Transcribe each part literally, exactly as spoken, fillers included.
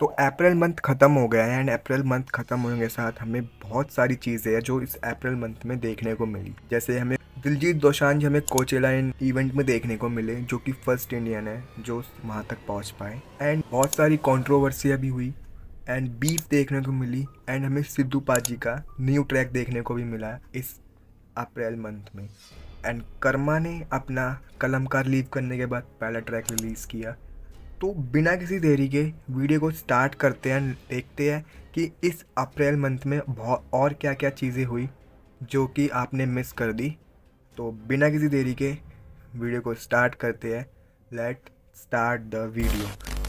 तो April month ख़त्म हो गया है एंड अप्रैल मंथ ख़त्म होने के साथ हमें बहुत सारी चीज़ें हैं जो इस अप्रैल मंथ में देखने को मिली। जैसे हमें दिलजीत दोसांझ हमें कोचेला इवेंट में देखने को मिले, जो कि फर्स्ट इंडियन है जो वहाँ तक पहुँच पाए। एंड बहुत सारी कंट्रोवर्सियाँ भी हुई एंड बीफ देखने को मिली एंड हमें सिद्धू पाजी का न्यू ट्रैक देखने को भी मिला इस अप्रैल मंथ में। एंड कर्मा ने अपना कलमकार लीव करने के बाद पहला ट्रैक रिलीज़ किया। तो बिना किसी देरी के वीडियो को स्टार्ट करते हैं, देखते हैं कि इस अप्रैल मंथ में बहुत और क्या क्या चीज़ें हुई जो कि आपने मिस कर दी। तो बिना किसी देरी के वीडियो को स्टार्ट करते हैं। Let start the video.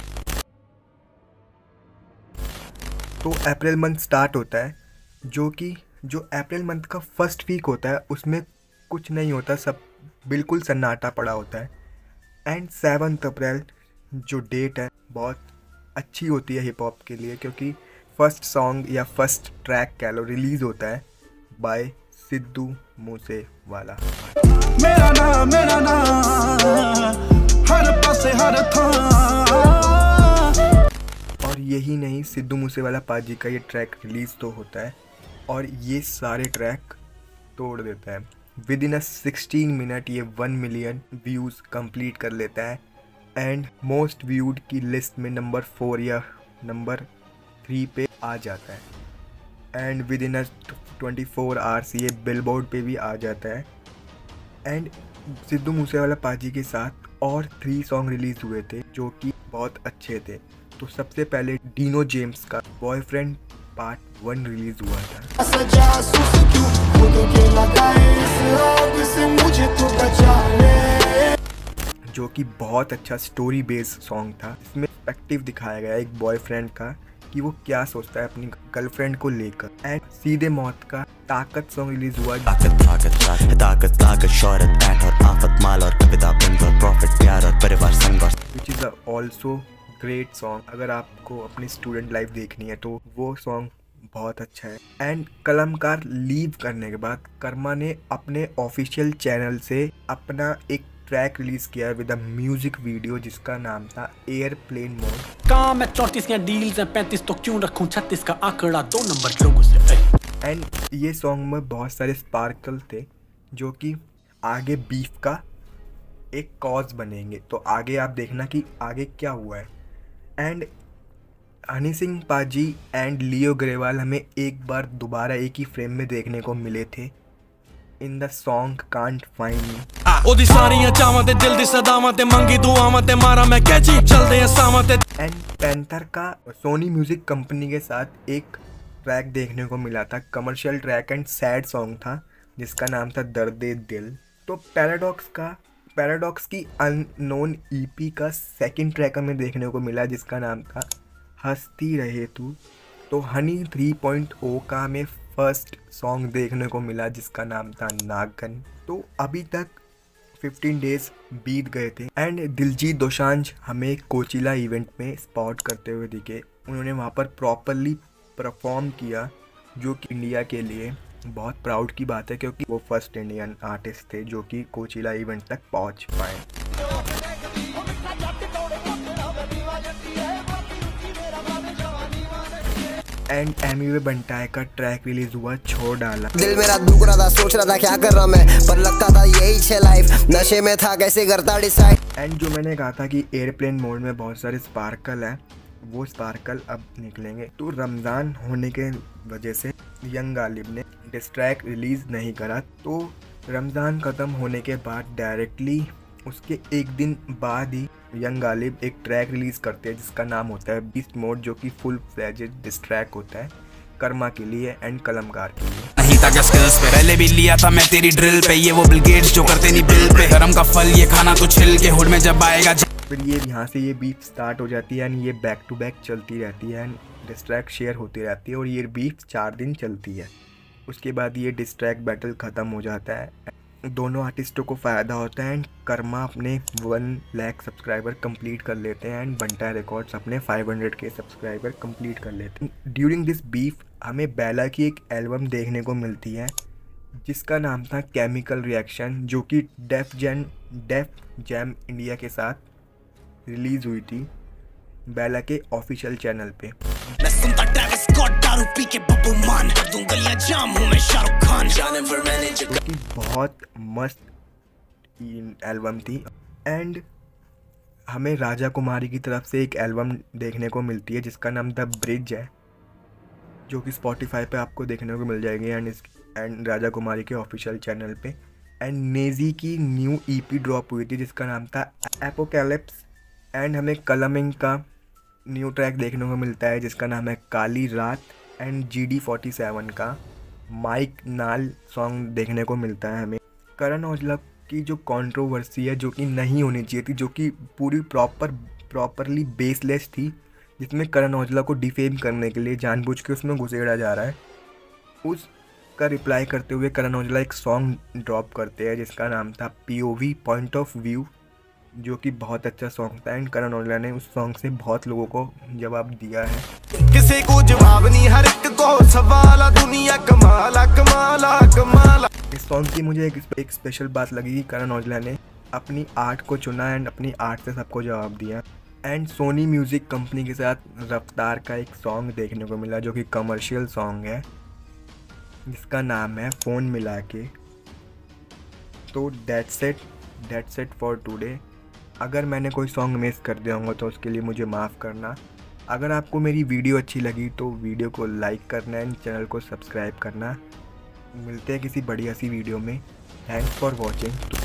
तो अप्रैल मंथ स्टार्ट होता है, जो कि जो अप्रैल मंथ का फर्स्ट वीक होता है उसमें कुछ नहीं होता, सब बिल्कुल सन्नाटा पड़ा होता है। एंड सेवन्थ अप्रैल जो डेट है बहुत अच्छी होती है हिप हॉप के लिए, क्योंकि फर्स्ट सॉन्ग या फर्स्ट ट्रैक कह लो रिलीज़ होता है बाय सिद्धू मूसेवाला। मेरा नाम मेरा नाम हर पासे हर थां। और यही नहीं, सिद्धू मूसेवाला पाजी का ये ट्रैक रिलीज़ तो होता है और ये सारे ट्रैक तोड़ देता है। Within a sixteen minute ये वन मिलियन व्यूज़ कंप्लीट कर लेता है एंड मोस्ट व्यूड की लिस्ट में नंबर फोर या नंबर थ्री पे आ जाता है। And within a twenty four hours ये बिलबोर्ड पे भी आ जाता है। एंड सिद्धू मूसेवाला पाजी के साथ और थ्री सॉन्ग रिलीज़ हुए थे जो कि बहुत अच्छे थे। तो सबसे पहले डीनो जेम्स का बॉयफ्रेंड पार्ट वन रिलीज़ हुआ था, जो कि बहुत अच्छा स्टोरी बेस्ड सॉन्ग था। इसमें पर्सपेक्टिव दिखाया गया एक बॉयफ्रेंड का कि वो क्या सोचता है अपनी गर्लफ्रेंड को लेकर। एंड सीधे मौत का ताकत सॉन्ग रिलीज हुआ, ताकत ताकत ताकत ताकत ताकत शौहरत पैठ और आफत माल और कविता बिंद और प्रॉफिट प्यार और परिवार संघर्ष, which is also great song. अगर आपको अपनी स्टूडेंट लाइफ देखनी है तो वो सॉन्ग बहुत अच्छा है। एंड कलमकार लीव करने के बाद कर्मा ने अपने ऑफिशियल चैनल से अपना एक ट्रैक रिलीज किया है विद अ म्यूजिक वीडियो जिसका नाम था एयरप्लेन मोड। काम है चौंतीस के डील्स हैं पैंतीस, तो क्यों रखूं छत्तीस का आंकड़ा दो नंबर लोगों से। एंड ये सॉन्ग में बहुत सारे स्पार्कल थे जो कि आगे बीफ का एक कॉज बनेंगे। तो आगे आप देखना कि आगे क्या हुआ है। एंड हनी सिंह पाजी एंड लियो ग्रेवाल हमें एक बार दोबारा एक ही फ्रेम में देखने को मिले थे in the song can't find me. ओदी सारियां चावां ते दिल दी सदावां ते मंगी दुआवां ते मारा मैं कैची चलदे हैं सावां ते। एंड पैंथर का सोनी म्यूजिक कंपनी के साथ एक ट्रैक देखने को मिला था, commercial track and sad song था जिसका नाम था दर्दे दिल। तो पैराडॉक्स का पैराडॉक्स की अननोन ईपी का सेकंड ट्रैक हमें देखने को मिला जिसका नाम था हंसती रहे तू। तो हनी थ्री पॉइंट ओ का हमें फर्स्ट सॉन्ग देखने को मिला जिसका नाम था नागन। तो अभी तक फिफ्टीन डेज बीत गए थे एंड दिलजीत दोसांझ हमें कोचिला इवेंट में स्पॉट करते हुए दिखे। उन्होंने वहाँ पर प्रॉपरली परफॉर्म किया, जो कि इंडिया के लिए बहुत प्राउड की बात है क्योंकि वो फर्स्ट इंडियन आर्टिस्ट थे जो कि कोचिला इवेंट तक पहुँच पाए। एंड एमी बंटाए का ट्रैक रिलीज हुआ छोड़ डाला। दिल मेरा दुख रहा था, सोच रहा था क्या कर रहा मैं, पर लगता था यही छे लाइफ, नशे में था कैसे करता डिसाइड। एंड जो मैंने कहा था कि एयरप्लेन मोड में बहुत सारे स्पार्कल है, वो स्पार्कल अब निकलेंगे। तो रमज़ान होने के वजह से यंग गालिब ने डिस ट्रैक रिलीज़ नहीं करा। तो रमज़ान ख़त्म होने के बाद डायरेक्टली उसके एक दिन बाद ही यंग गालिब एक ट्रैक रिलीज़ करते हैं जिसका नाम होता है बीस्ट मोड, जो कि फुल फ्लेजेड डिस ट्रैक होता है कर्मा के लिए एंड कलमकार के लिए। नहीं था स्किल्स पे पहले भी लिया था मैं तेरी ड्रिल पे, ये वो बिल गेट्स जो करते नहीं बिल पे, गरम का फल ये खाना तो छिल के हुड में जब आएगा। फिर ये यहाँ से ये बीफ स्टार्ट हो जाती है एंड ये बैक टू बैक चलती रहती है एंड डिस ट्रैक शेयर होती रहती है और ये बीफ चार दिन चलती है। उसके बाद ये डिस ट्रैक बैटल ख़त्म हो जाता है, दोनों आर्टिस्टों को फ़ायदा होता है एंड कर्मा अपने वन लाख सब्सक्राइबर कंप्लीट कर लेते हैं एंड बंटाई रिकॉर्ड्स अपने फाइव हंड्रेड के सब्सक्राइबर कंप्लीट कर लेते हैं। ड्यूरिंग दिस बीफ हमें बेला की एक एल्बम देखने को मिलती है जिसका नाम था केमिकल रिएक्शन, जो कि Def Jam Def Jam India के साथ रिलीज़ हुई थी। बेला के ऑफिशियल चैनल पे। मैं सुनता ट्रैविस स्कॉट दारू पी के बब्बू मान कर दूं गलियां जाम हूं मैं शाहरुख खान जानवर मैनेजर की बहुत मस्त एल्बम थी। एंड हमें राजा कुमारी की तरफ से एक एल्बम देखने को मिलती है जिसका नाम द ब्रिज है, जो कि स्पॉटिफाई पे आपको देखने को मिल जाएगी एंड इस एंड राजा कुमारी के ऑफिशियल चैनल पे। एंड नेजी की न्यू ईपी ड्रॉप हुई थी जिसका नाम था एपोकैलिप्स। एंड हमें कलमिंग का न्यू ट्रैक देखने को मिलता है जिसका नाम है Kaali Raat. And G D forty seven का माइक नाल सॉन्ग देखने को मिलता है हमें। करण औजला की जो कंट्रोवर्सी है जो कि नहीं होनी चाहिए थी, जो कि पूरी प्रॉपर प्रॉपरली बेसलेस थी, जिसमें करण औजला को डिफेम करने के लिए जानबूझ के उसमें घुसेड़ा जा रहा है, उसका रिप्लाई करते हुए करण औजला एक सॉन्ग ड्रॉप करते हैं जिसका नाम था पीओवी पॉइंट ऑफ व्यू, जो कि बहुत अच्छा सॉन्ग था। एंड करण औजला ने उस सॉन्ग से बहुत लोगों को जवाब दिया है। किसी को जवाब नहीं, हर एक को सवाल, दुनिया कमाला कमाला कमाला। इस सॉन्ग की मुझे एक, एक स्पेशल बात लगी कि करण औजला ने अपनी आर्ट को चुना एंड अपनी आर्ट से सबको जवाब दिया। एंड सोनी म्यूज़िक कंपनी के साथ रफ्तार का एक सॉन्ग देखने को मिला जो कि कमर्शियल सॉन्ग है जिसका नाम है फ़ोन मिला के। तो that's it that's it for today. अगर मैंने कोई सॉन्ग मिस कर दिया होगा तो उसके लिए मुझे माफ़ करना। अगर आपको मेरी वीडियो अच्छी लगी तो वीडियो को लाइक करना एंड चैनल को सब्सक्राइब करना। मिलते हैं किसी बढ़िया सी वीडियो में। Thanks for watching.